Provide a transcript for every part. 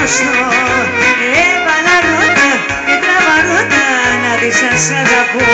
γνωστό. Έβαλα ρότα και τραβαρότα να δεις αν σ' αγαπώ.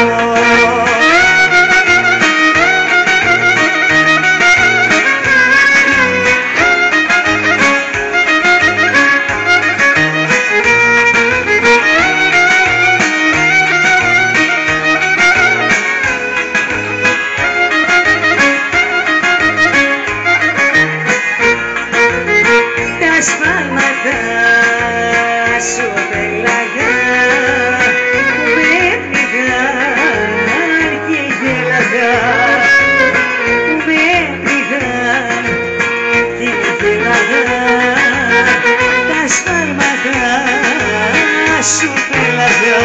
Σφάλματα σου πέλαγα που με πνιγάν και γέλαγα, που με πνιγάν και γέλαγα. Τα σφάλματα σου πέλαγα.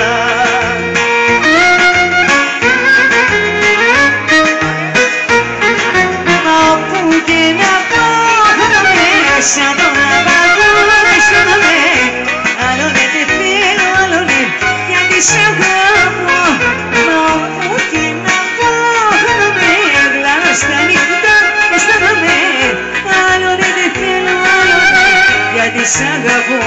Μα όπου και να πάω μέσα τον σ' αγαπώ, μα όπου και να πάω χάνομαι. Γλάνω στα νύχτα, αισθάνομαι. Άλλο δεν θέλω, άλλο γιατί σ' αγαπώ.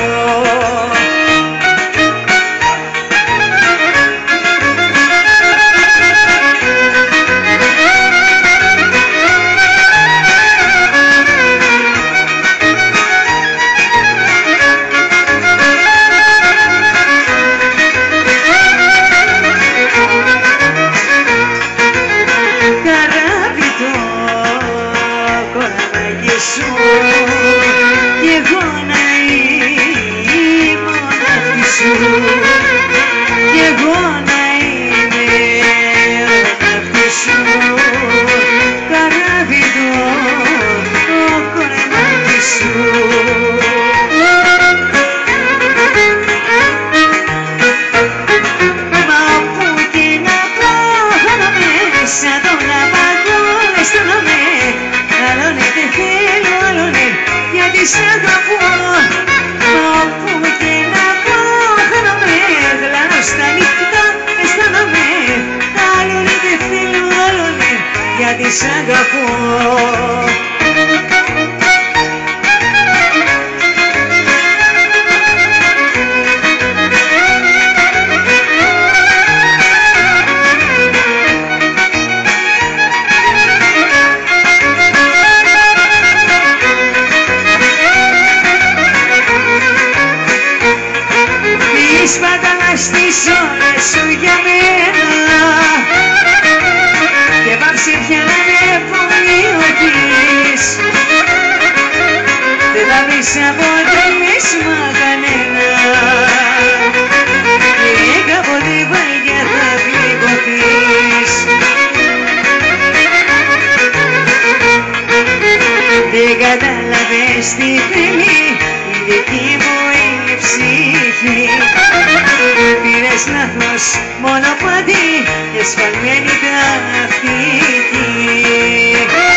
Κι εγώ να είμαι μοναχή σου, κι εγώ να είμαι μοναχή σου. Καράβι το κορεμάκι σου. Μα όπου και να πάω χάνομαι, σαν τον ναυαγό αισθάνομαι. Άλλοτε δεν θέλω, άλλοτε γιατί σ' αγαπώ. Μα όπου και να πάω χάνομαι. Γλάνω στα νύχτα, αισθάνομαι. Άλλοτε δεν θέλω, άλλοτε γιατί σ' αγαπώ. Σπαταλάς τις ώρες σου για μένα και πάψε πια να με πολιορκείς. Δεν θα βρεις αποτέλεσμα κανένα και κάποτε βαριά θα πληγωθείς. Δεν κατάλαβες τι θέλει η δική μου η ψυχή. Πήρες λάθος μονοπάτι και σφαλμένη τακτική.